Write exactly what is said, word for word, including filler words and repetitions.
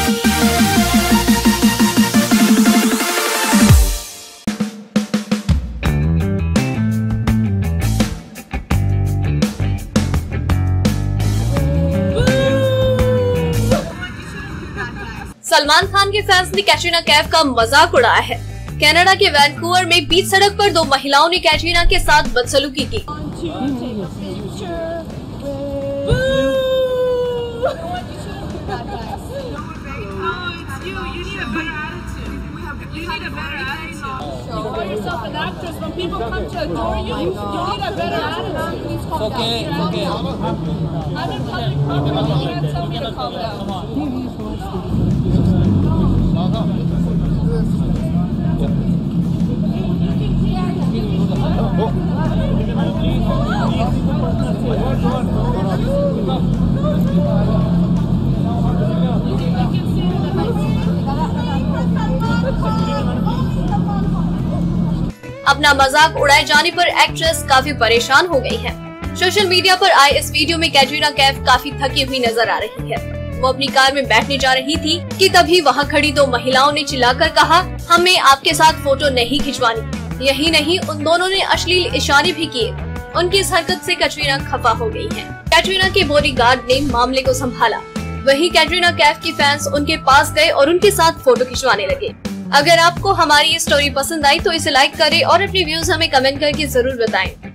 सलमान खान के फैंस ने कैटरीना कैफ का मजाक उड़ाया है। कनाडा के वैंकूवर में बीच सड़क पर दो महिलाओं ने कैटरीना के साथ बदसलूकी की। अपना मजाक उड़ाए जाने पर एक्ट्रेस काफी परेशान हो गई है। सोशल मीडिया पर आए इस वीडियो में कैटरीना कैफ काफी थकी हुई नजर आ रही है। वो अपनी कार में बैठने जा रही थी कि तभी वहां खड़ी दो महिलाओं ने चिल्लाकर कहा, हमें आपके साथ फोटो नहीं खिंचवानी। यही नहीं, उन दोनों ने अश्लील इशारे भी किए। उनकी इस हरकत से कैटरीना खफा हो गई है। कैटरीना के बॉडीगार्ड ने मामले को संभाला। वहीं कैटरीना कैफ की फैंस उनके पास गए और उनके साथ फोटो खिंचवाने लगे। अगर आपको हमारी ये स्टोरी पसंद आई तो इसे लाइक करें और अपने व्यूज हमें कमेंट करके जरूर बताएं।